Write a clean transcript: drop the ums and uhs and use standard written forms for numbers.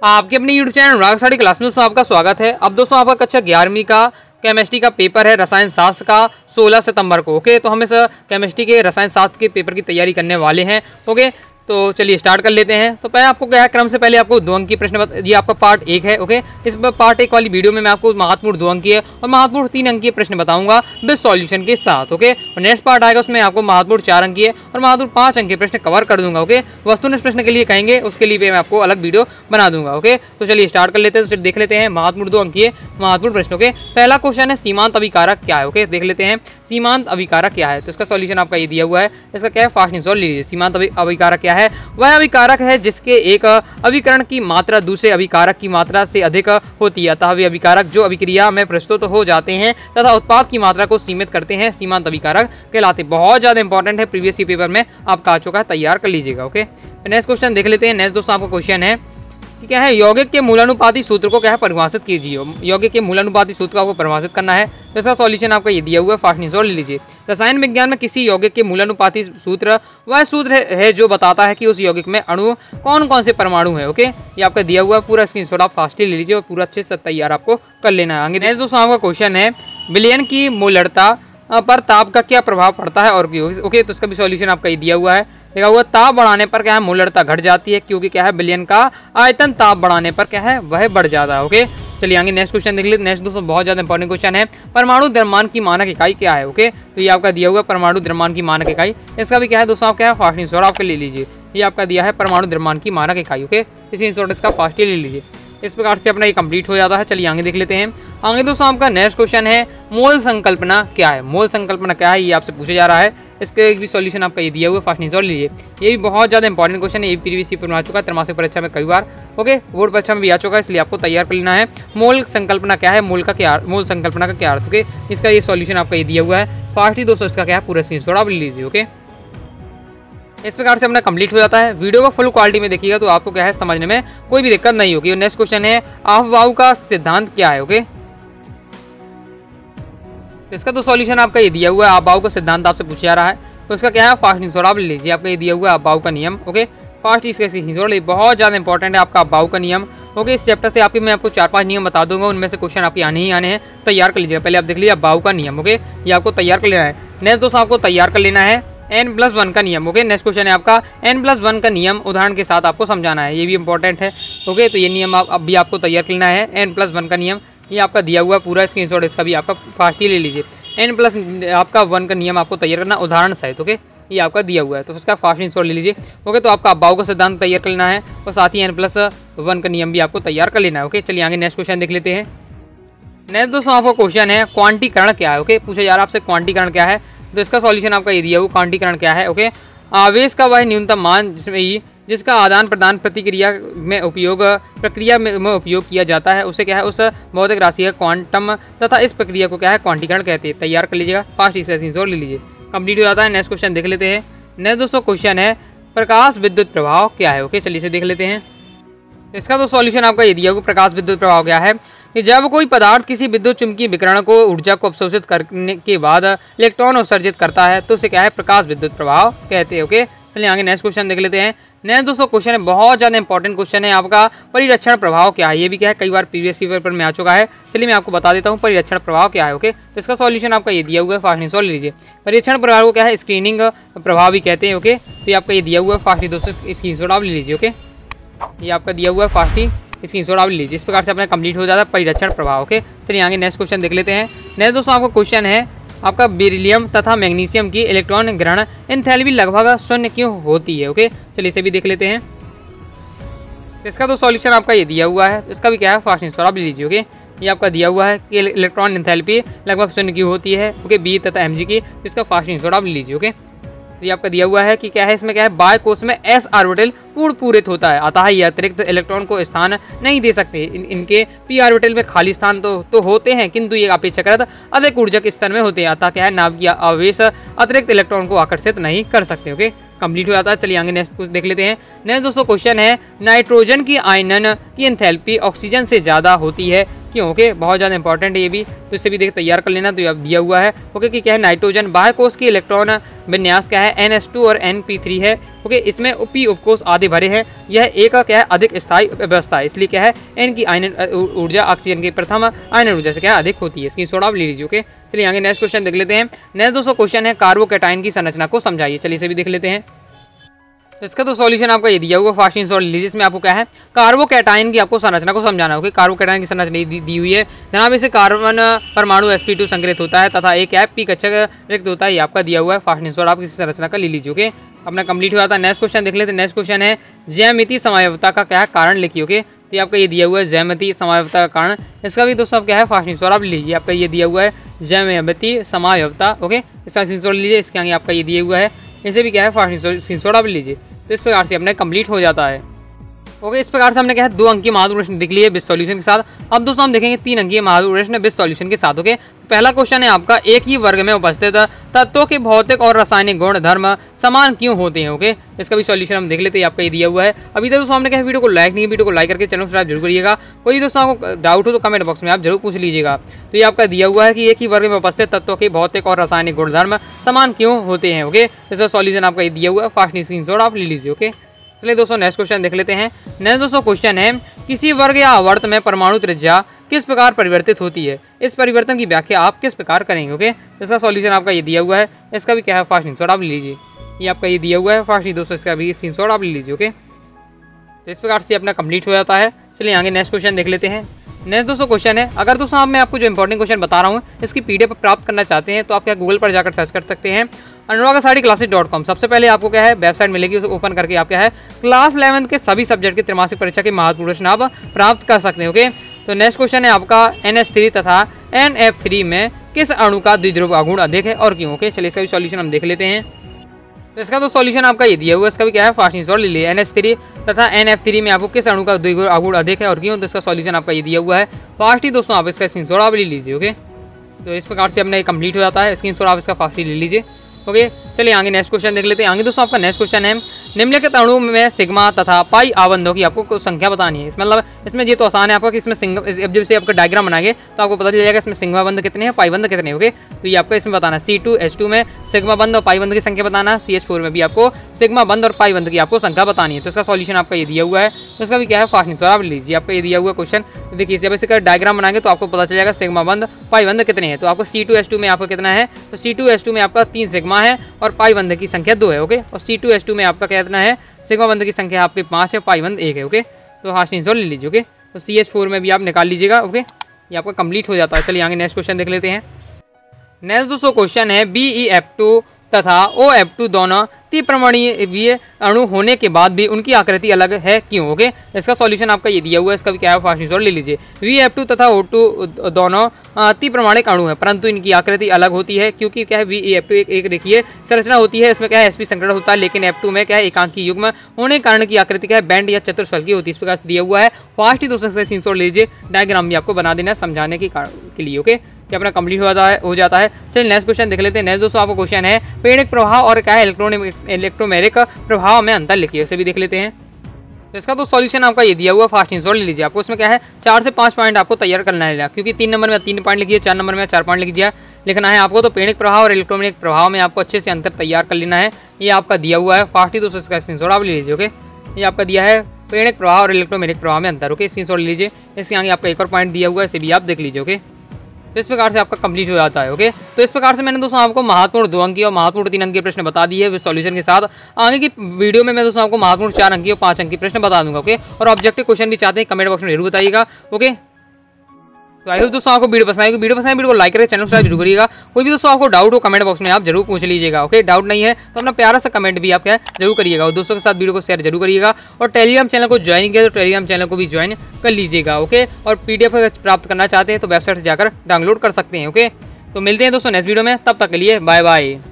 आपके अपने YouTube channel Anurag study class में दोस्तों आपका स्वागत है। अब दोस्तों आपका कक्षा 11वीं का केमिस्ट्री का पेपर है रसायन शास्त्र का 16 सितंबर को। ओके, तो हम इस केमिस्ट्री के रसायन शास्त्र के पेपर की तैयारी करने वाले हैं। ओके, तो चलिए स्टार्ट कर लेते हैं। तो पहले आपको क्या है, क्रम से पहले आपको 2 अंक की प्रश्न ये आपका पार्ट 1 है। ओके, इस पार्ट 1 वाली वीडियो में मैं आपको महत्वपूर्ण 2 अंक की और महत्वपूर्ण 3 अंक की प्रश्न बताऊंगा विद सॉल्यूशन के साथ। ओके, और नेक्स्ट पार्ट आएगा उसमें आपको महत्वपूर्ण 4 अंक की और महत्वपूर्ण 5 अंक के प्रश्न कवर कर दूंगा। ओके, वस्तुनिष्ठ प्रश्न के लिए कहेंगे उसके लिए मैं आपको अलग वीडियो बना दूंगा। ओके, तो चलिए स्टार्ट कर लेते हैं। तो देख लेते हैं महत्वपूर्ण 2 अंक की महत्वपूर्ण प्रश्नों के। पहला क्वेश्चन है सीमांत अभिकारक क्या है। ओके, देख लेते हैं सीमांत अभिकारक क्या है। तो इसका सॉल्यूशन आपका ये दिया हुआ है। इसका क्या है, फास्ट आंसर लीजिए। सीमांत अभिकारक क्या है? वह अभिकारक है जिसके एक अभिकरण की मात्रा दूसरे अभिकारक की मात्रा से अधिक होती है, अतः वे अभिकारक जो अभिक्रिया में प्रस्तुत हो जाते हैं तथा उत्पाद की मात्रा को सीमित करते हैं सीमांत अभिकारक कहलाते हैं। बहुत ज्यादा इंपॉर्टेंट है, प्रीवियस ईयर पेपर में आपका आ चुका है, तैयार कर लीजिएगा। ओके, नेक्स्ट क्वेश्चन देख लेते हैं। नेक्स्ट दोस्तों आपका क्वेश्चन है क्या है, यौगिक के मूलानुपाती सूत्र को क्या है परिभाषित कीजिए। यौगिक के मूलानुपाती सूत्र को आपको परिभाषित करना है। तो इसका सॉल्यूशन आपका ये दिया हुआ है, फास्ट आंसर ले लीजिए। रसायन विज्ञान में किसी यौगिक के मूलानुपाती सूत्र वह सूत्र है जो बताता है कि उस यौगिक में अणु कौन कौन से परमाणु है। ओके, ये आपका दिया हुआ है, पूरा स्क्रीनशॉट आप फास्टली ले लीजिए और पूरा अच्छे से तैयार आपको कर लेना है। आगे नेक्स्ट दोस्तों आपका क्वेश्चन है विलयन की मोलरता पर ताप का क्या प्रभाव पड़ता है और क्यों। ओके, तो इसका भी सॉल्यूशन आपका ये दिया हुआ है। देखा हुआ ताप बढ़ाने पर क्या है, मोलरता घट जाती है क्योंकि क्या है, विलयन का आयतन ताप बढ़ाने पर क्या है वह बढ़ जाता है। ओके, चलिए आगे नेक्स्ट क्वेश्चन देख लीजिए। नेक्स्ट दोस्तों बहुत ज्यादा इंपॉर्टेंट क्वेश्चन है, परमाणु द्रव्यमान की मानक इकाई क्या है। ओके, तो ये आपका दिया हुआ है परमाणु द्रव्यमान की मानक इकाई। इसका भी क्या है दोस्तों, आप क्या है फास्ट आंसर आपके ले लीजिए। ये आपका दिया है परमाणु द्रव्यमान की मानक इकाई। ओके, इसी आंसर इसका फास्ट ले लीजिए। इस प्रकार से अपना ये कंप्लीट हो जाता है। चलिए आगे देख लेते हैं। आगे दोस्तों आपका नेक्स्ट क्वेश्चन है मोल संकल्पना क्या है। मोल संकल्पना क्या है ये आपसे पूछा जा रहा है। इसके भी सॉल्यूशन आपका ये दिया हुआ है, फास्ट आंसर लीजिए। ये भी बहुत ज़्यादा इंपॉर्टेंट क्वेश्चन है, ये प्रीवियस ईयर में आ चुका है, त्रैमासिक परीक्षा में कई बार। ओके, बोर्ड परीक्षा में भी आ चुका है, इसलिए आपको तैयार कर लेना है। मोल संकल्पना क्या है, मोल संकल्पना का क्या अर्थ। ओके, इसका ये सॉल्यूशन आपका ये दिया हुआ है, फास्ट ही दोस्तों इसका क्या है पूरा स्क्रीनशॉट आप ले लीजिए। ओके, इस प्रकार से अपना कंप्लीट हो जाता है। वीडियो को फुल क्वालिटी में देखिएगा तो आपको क्या है समझने में कोई भी दिक्कत नहीं होगी। और नेक्स्ट क्वेश्चन है अफवाह का सिद्धांत क्या है। ओके, तो इसका तो सॉल्यूशन आपका ये दिया हुआ है, अफवाह का सिद्धांत आपसे पूछा जा रहा है। तो इसका क्या है, फास्ट आंसर आप ले लीजिए। आपका ये दिया हुआ है अफवाह का नियम। ओके, फास्ट इसका आंसर बहुत ज़्यादा इंपॉर्टेंट है आपका अफवाह का नियम। ओके, इस चैप्टर से मैं आपको 4-5 नियम बता दूंगा, उनमें से क्वेश्चन आपके आने ही आने हैं, तैयार कर लीजिएगा। पहले आप देख लीजिए अफवाह का नियम। ओके, ये आपको तैयार कर लेना है। नेक्स्ट दोस्तों आपको तैयार कर लेना है n+1 का नियम। ओके, नेक्स्ट क्वेश्चन है आपका n+1 का नियम उदाहरण के साथ आपको समझाना है, ये भी इंपॉर्टेंट है। ओके, तो ये नियम अब भी आपको तैयार करना है। n+1 का नियम ये आपका दिया हुआ पूरा स्क्रीनशॉट, इसका भी आपका फास्ट ही ले लीजिए। n+1 का नियम आपको तैयार करना उदाहरण सहित। ओके, ये आपका दिया हुआ है, तो उसका फास्ट स्क्रीनशॉट ले लीजिए। ओके, तो आपका अफवाह का सिद्धांत तैयार करना है और साथ ही n+1 का नियम भी आपको तैयार कर लेना है। ओके, चलिए आगे नेक्स्ट क्वेश्चन देख लेते हैं। नेक्स्ट दोस्तों आपका क्वेश्चन है क्वांटीकरण क्या है। ओके, पूछा जा रहा है आपसे क्वांटीकरण क्या है, तो इसका सॉल्यूशन आपका ये दिया हुआ क्वांटीकरण क्या है। ओके, आवेश का वह न्यूनतम मान जिसका आदान प्रदान प्रक्रिया में उपयोग किया जाता है उसे क्या है, उस भौतिक राशि का क्वांटम तथा इस प्रक्रिया को क्या है क्वांटीकरण कहते हैं। तैयार कर लीजिएगा, फास्ट इसका आंसर ले लीजिए। कंप्लीट हो जाता है। नेक्स्ट क्वेश्चन देख लेते हैं। नेक्स्ट दोस्तों क्वेश्चन है प्रकाश विद्युत प्रभाव क्या है। ओके, चलिए इसे देख लेते हैं। इसका तो सॉल्यूशन आपका ये दिया हुआ प्रकाश विद्युत प्रभाव क्या है कि जब कोई पदार्थ किसी विद्युत चुंबकीय विकिरण को ऊर्जा को अवशोषित करने के बाद इलेक्ट्रॉन उत्सर्जित करता है तो उसे क्या है प्रकाश विद्युत प्रभाव कहते हैं। ओके, चलिए आगे नेक्स्ट क्वेश्चन देख लेते हैं। नेक्स्ट दोस्तों क्वेश्चन है बहुत ज़्यादा इंपॉर्टेंट क्वेश्चन है आपका परिरक्षण प्रभाव क्या है। ये भी क्या है कई बार प्रीवियस ईयर पेपर में आ चुका है, चलिए मैं आपको बता देता हूँ परिरक्षण प्रभाव क्या है। ओके, तो इसका सॉल्यूशन आपका ये दिया हुआ है, फास्ट आंसर ले लीजिए। परिरक्षण प्रभाव को क्या है स्क्रीनिंग प्रभाव भी कहते हैं। ओके, तो ये आपका ये दिया हुआ है, फास्ट ही दोस्तों इसकी आंसर आप ले लीजिए। ओके, ये आपका दिया हुआ है, फास्ट ही इसकी आंसर आप ले लीजिए। इस प्रकार से अपना कंप्लीट हो जाता है परिरक्षण प्रभाव। ओके, चलिए आगे नेक्स्ट क्वेश्चन देख लेते हैं। नेक्स्ट दोस्तों आपका क्वेश्चन है आपका बेरिलियम तथा मैग्नीशियम की इलेक्ट्रॉन ग्रहण एंथैल्पी लगभग 0 क्यों होती है। ओके, चलिए इसे भी देख लेते हैं। इसका तो सॉल्यूशन आपका ये दिया हुआ है, इसका भी क्या है फास्ट आंसर आप ले लीजिए। ओके, ये आपका दिया हुआ है कि इलेक्ट्रॉन एंथैल्पी लगभग 0 क्यों होती है। ओके, बी तथा mg की, इसका फास्ट आंसर आप ले लीजिए। ओके, तो ये आपका दिया हुआ है कि क्या है, इसमें क्या है बाह्य कोश में s ऑर्बिटल पूरित होता है, अतः ये अतिरिक्त इलेक्ट्रॉन को स्थान नहीं दे सकते। इनके p ऑर्बिटल में खाली स्थान तो होते हैं, किंतु ये अपेक्षाकृत अधिक ऊर्जक स्तर में होते हैं, अतः क्या है नाभिकीय आवेश अतिरिक्त इलेक्ट्रॉन को आकर्षित नहीं कर सकते। ओके, कंप्लीट हो जाता है। चलिए आगे नेक्स्ट देख लेते हैं। नेक्स्ट दोस्तों क्वेश्चन है नाइट्रोजन की आयनन की एंथैल्पी ऑक्सीजन से ज़्यादा होती है क्यों? ओके, बहुत ज़्यादा इंपॉर्टेंट है ये भी, तो इससे भी देख तैयार कर लेना। तो ये दिया हुआ है ओके कि क्या है, नाइट्रोजन बाह्य कोश की इलेक्ट्रॉन विन्यास क्या है, NH2 और NP3 है ओके। इसमें p उपकोष आदि भरे हैं। यह एक क्या है, अधिक स्थायी व्यवस्था है, इसलिए क्या है, N की आयनन ऊर्जा ऑक्सीजन की प्रथम आयनन ऊर्जा से क्या अधिक होती है। इसकी स्क्रीनशॉट आप ले लीजिए ओके। चलिए आगे नेक्स्ट क्वेश्चन देख लेते हैं। नेक्स्ट दोस्तों क्वेश्चन है कार्बोकैटायन की संरचना को समझाइए। चलिए इसे भी देख लेते हैं। इसका तो सॉल्यूशन आपका ये दिया हुआ, फास्ट इंसॉल्व लीजिए। इसमें आपको क्या है, कार्बोकैटायन की आपको संरचना को समझाना होगा। कार्बोकैटायन की संरचना दी हुई है जनाब। इसे कार्बन परमाणु sp2 संग्रहित होता है तथा एक p कक्षक रिक्त होता है। ये आपका दिया हुआ है फास्ट इंसॉल्व, आप किसी संरचना का ले लीजिए ओके। अपना कंप्लीट हो जाता है। नेक्स्ट क्वेश्चन देख लेते हैं। नेक्स्ट क्वेश्चन है ज्यामितीय समवायवता का क्या कारण लिखिए ओके। तो ये आपका ये दिया हुआ है ज्यामितीय समवायवता का कारण। इसका भी दोस्तों आप क्या है, फास्ट इंसॉल्व आप लीजिए। आपका ये दिया हुआ है ज्यामितीय समवायवता ओके। इसका इंसॉल्व लीजिए। इसके आगे आपका ये दिया हुआ है, इसे भी क्या है, फास्ट इंसॉल्व आप लीजिए। तो इस प्रकार से अपने कंप्लीट हो जाता है ओके। इस प्रकार से हमने क्या है, 2 अंकीय महाद्रुव प्रश्न देख लिए विद सॉल्यूशन के साथ। अब दोस्तों हम देखेंगे 3 अंकीय महाद्रुव प्रश्न विद सॉल्यूशन के साथ ओके। पहला क्वेश्चन है आपका, एक ही वर्ग में उपस्थित तत्वों के भौतिक और रासायनिक गुण धर्म समान क्यों होते हैं ओके। इसका भी सॉल्यूशन हम देख लेते हैं। आपका ये दिया हुआ है। अभी तक दोस्तों हमने क्या वीडियो को लाइक नहीं, वीडियो को लाइक करके चैनल सब्सक्राइब जरूर करिएगा। कोई दोस्तों आपको डाउट हो तो कमेंट बॉक्स में आप जरूर पूछ लीजिएगा। तो ये आपका दिया हुआ है कि एक ही वर्ग में उपस्थित तत्वों के भौतिक और रासायनिक गुण धर्म समान क्यों होते हैं ओके। इसका सॉल्यूशन आपका ये दिया हुआ है, फास्ट स्क्रीनशॉट आप ले लीजिए ओके। चलिए दोस्तों नेक्स्ट क्वेश्चन देख लेते हैं। नेक्स्ट दोस्तों क्वेश्चन है, किसी वर्ग या आवर्त में परमाणु त्रिज्या किस प्रकार परिवर्तित होती है, इस परिवर्तन की व्याख्या आप किस प्रकार करेंगे ओके। इसका सॉल्यूशन आपका ये दिया हुआ है। इसका भी क्या है, फास्ट स्क्रीनशॉट आप ले लीजिए। ये आपका ये दिया हुआ है फास्ट ही दोस्तों, इसका भी स्क्रीनशॉट आप ले लीजिए ओके। तो इस प्रकार से अपना कंप्लीट हो जाता है। चलिए आगे नेक्स्ट क्वेश्चन देख लेते हैं। नेक्स्ट दोस्तों क्वेश्चन है, अगर दोस्तों मैं आपको जो इंपॉर्टेंट क्वेश्चन बता रहा हूँ इसकी PDF प्राप्त करना चाहते हैं तो आप क्या गूगल पर जाकर सर्च कर सकते हैं anuradhasariclasses.com। सबसे पहले आपको क्या है, वेबसाइट मिलेगी, उसे ओपन करके आप क्या है, क्लास 11 के सभी सब्जेक्ट की त्रैमासिक परीक्षा के महत्वपूर्ण प्रश्न आप प्राप्त कर सकते हैं ओके। तो नेक्स्ट क्वेश्चन है आपका, NH3 तथा NF3 में किस अणु का द्विध्रुव आघूर्ण अधिक है और क्यों ओके। चलिए इसका भी सॉल्यूशन हम देख लेते हैं। तो इसका तो सॉल्यूशन आपका ये दिया हुआ है। इसका भी क्या है, फास्ट इंसॉल्व ले लिए। NH3 तथा NF3 में आपको किस अणु का द्विध्रुव आघूर्ण अधिक है और क्यों। तो इसका सॉल्यूशन आपका ये दिया हुआ है, फास्ट ही दोस्तों आप इसका स्क्रीनशॉट आप ले लीजिए ओके। तो इस प्रकार से अपना कंप्लीट हो जाता है। स्क्रीनशॉट आप इसका फास्ट ही ले लीजिए ओके। चलिए आगे नेक्स्ट क्वेश्चन देख लेते हैं। आगे दोस्तों आपका नेक्स्ट क्वेश्चन है, निम्नलिखित अणु में सिग्मा तथा पाई आबंधों की आपको संख्या बतानी है। मतलब इसमें ये तो आसान है आपका कि इसमें जब से आपका डायग्राम बनाएंगे तो आपको पता चल जाएगा इसमें सिग्मा बंध कितने हैं, पाई बंध कितने हैं ओके। तो ये आपका इसमें बताना है, C2H2 में सिग्मा बंध और पाई बंध की संख्या बताना है, CH4 में भी आपको सिग्मा बंध और पाई बंध की आपको संख्या बतानी है। तो इसका सॉल्यूशन आपका ये दिया हुआ है। तो इसका भी क्या है, फास्ट आंसर आप लीजिए। आपका ये दिया हुआ क्वेश्चन देखिए, जब इसका डायग्राम बनाएंगे तो आपको पता चल जाएगा सिग्मा बंध पाई बंध कितने हैं। तो आपको C2H2 में आपका कितना है, तो C2H2 में आपका 3 सिग्मा है और पाई बंध की संख्या 2 है ओके। और C2H2 में आपका कितना है, सिग्मा बंध की संख्या आपके 5 है, पाई बंध 1 है ओके। तो फास्ट आंसर ले लीजिए ओके। तो CH4 में भी आप निकाल लीजिएगा ओके। ये आपका कंप्लीट हो जाता है। चलिए आगे नेक्स्ट क्वेश्चन देख लेते हैं। नेक्स्ट दोस्तों क्वेश्चन है, BeF2 तथा OF2 दोनों त्रिपरमाणुवीय अणु होने के बाद भी उनकी आकृति अलग है क्यों ओके। इसका सॉल्यूशन आपका ये दिया हुआ है। इसका भी क्या है, फास्ट आंसर ले लीजिए। BeF2 तथा O2 दोनों त्रिपरमाणिक अणु है परंतु इनकी आकृति अलग होती है क्योंकि क्या है, BeF2 एक देखिए संरचना होती है, इसमें क्या है sp संकरण होता है, लेकिन F2 में क्या है एकांकी युग्म होने के कारण की आकृति क्या है, बैंड या चतुष्फल की होती है। इस प्रकार से दिया हुआ है। फास्ट ही दोस्तों स्क्रीनशॉट लीजिए, डायग्राम भी आपको बना देना समझाने के लिए ओके। कि अपना कंप्लीट हो जाता है। चलिए नेक्स्ट क्वेश्चन देख लेते हैं। नेक्स्ट दोस्तों आपको क्वेश्चन है, प्रेरक प्रभाव और क्या है इलेक्ट्रोमैग्नेटिक प्रभाव में अंतर लिखिए। इसे भी देख लेते हैं। तो इसका तो सॉल्यूशन आपका ये दिया हुआ, फास्ट आंसर ले लीजिए। आपको इसमें क्या है, 4 से 5 पॉइंट आपको तैयार करना है, क्योंकि 3 नंबर में 3 पॉइंट लिखिए, 4 नंबर में 4 पॉइंट लिखना है आपको। तो प्रेरक प्रभाव और इलेक्ट्रोमैग्नेटिक प्रभाव में आपको अच्छे से अंतर तैयार कर लेना है। ये आपका दिया हुआ है। फास्ट ही दोस्तों इसका स्क्रीनशॉट आप ले लीजिए ओके। ये आपका दिया है प्रेरक प्रभाव और इलेक्ट्रोमैग्नेटिक प्रभाव में अंतर ओके। स्क्रीनशॉट ले लीजिए। इसके आगे आपका एक और पॉइंट दिया हुआ है, इसे भी आप देख लीजिए ओके। तो इस प्रकार से आपका कंप्लीट हो जाता है ओके। तो इस प्रकार से मैंने दोस्तों आपको महत्वपूर्ण 2 अंकीय और महत्वपूर्ण 3 अंकीय प्रश्न बता दिए विद सॉल्यूशन के साथ। आगे की वीडियो में मैं दोस्तों आपको महत्वपूर्ण 4 अंकीय और 5 अंकीय प्रश्न बता दूंगा ओके। और ऑब्जेक्टिव क्वेश्चन भी चाहते हैं कमेंट बॉक्स में जरूर बताइएगा ओके। तो आई होप दोस्तों आपको वीडियो पसंद आएगी। वीडियो को लाइक करके चैनल सब्सक्राइब जरूर करिएगा। कोई भी दोस्तों आपको डाउट हो कमेंट बॉक्स में आप जरूर पूछ लीजिएगा ओके। डाउट नहीं है तो अपना प्यारा सा कमेंट भी आप क्या जरूर करिएगा और दोस्तों के साथ वीडियो को शेयर जरूर करिएगा। और टेलीग्राम चैनल को ज्वाइन किया तो टेलीग्राम चैनल को भी ज्वाइन कर लीजिएगा ओके। और PDF प्राप्त करना चाहते हैं तो वेबसाइट से जाकर डाउनलोड कर सकते हैं ओके। तो मिलते हैं दोस्तों नेक्स्ट वीडियो में, तब तक के लिए बाय बाय।